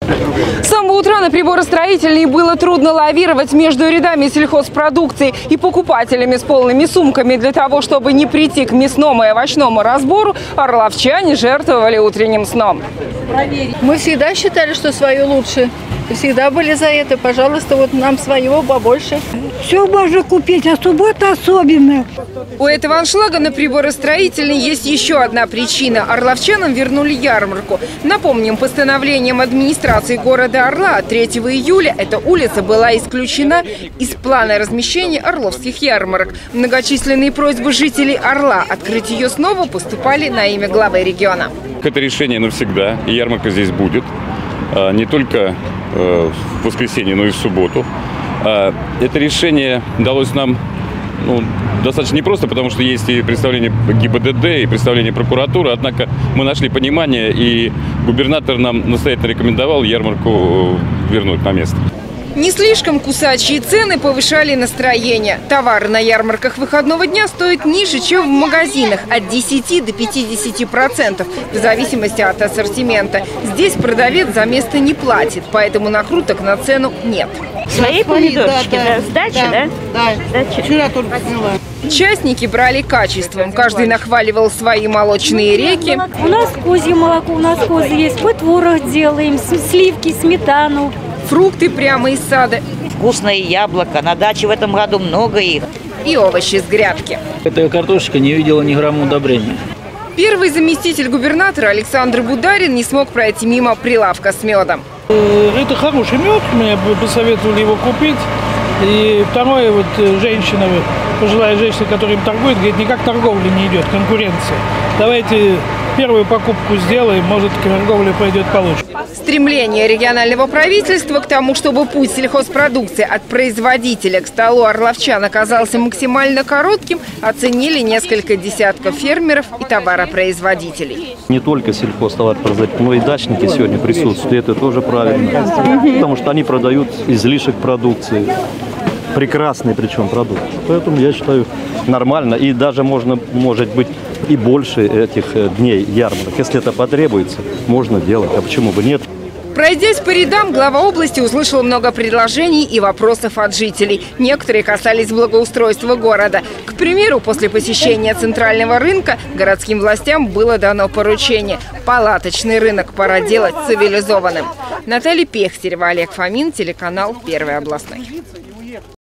С самого утра на приборостроительной было трудно лавировать между рядами сельхозпродукции и покупателями с полными сумками. Для того, чтобы не прийти к мясному и овощному разбору, орловчане жертвовали утренним сном. Мы всегда считали, что свое лучше. Всегда были за это. Пожалуйста, вот нам своего побольше. Все можно купить, а суббота особенно. У этого аншлага на приборостроительной есть еще одна причина. Орловчанам вернули ярмарку. Напомним, постановлением администрации города Орла 3 июля эта улица была исключена из плана размещения орловских ярмарок. Многочисленные просьбы жителей Орла открыть ее снова поступали на имя главы региона. Это решение навсегда, и ярмарка здесь будет. Не только в воскресенье, но и в субботу. Это решение далось нам достаточно непросто, потому что есть и представление ГИБДД, и представление прокуратуры. Однако мы нашли понимание, и губернатор нам настоятельно рекомендовал ярмарку вернуть на место. Не слишком кусачие цены повышали настроение. Товары на ярмарках выходного дня стоят ниже, чем в магазинах, от 10 до 50%, в зависимости от ассортимента. Здесь продавец за место не платит, поэтому накруток на цену нет. Свои помидорчики, да? Сдача, да? Да. Вчера только сняла. Частники брали качеством. Каждый нахваливал свои молочные реки. У нас козье молоко, у нас козы есть. Мы творог делаем, сливки, сметану. Фрукты прямо из сада. Вкусное яблоко. На даче в этом году много их. И овощи с грядки. Эта картошечка не видела ни грамма удобрения. Первый заместитель губернатора Александр Бударин не смог пройти мимо прилавка с медом. Это хороший мед, мне посоветовали его купить. И второе, женщина, пожилая женщина, которая им торгует, говорит, никак торговля не идет, конкуренция. Давайте первую покупку сделаем, может, торговля пойдет получше. Стремление регионального правительства к тому, чтобы путь сельхозпродукции от производителя к столу орловчан оказался максимально коротким, оценили несколько десятков фермеров и товаропроизводителей. Не только сельхозтоваропроизводители, но и дачники сегодня присутствуют. И это тоже правильно, потому что они продают излишек продукции. Прекрасный причем продукт. Поэтому я считаю нормально. И даже может быть и больше этих дней ярмарок. Если это потребуется, можно делать. А почему бы нет? Пройдясь по рядам, глава области услышал много предложений и вопросов от жителей. Некоторые касались благоустройства города. К примеру, после посещения центрального рынка городским властям было дано поручение. Палаточный рынок пора делать цивилизованным. Наталья Пехтерева, Олег Фомин, телеканал «Первый областной».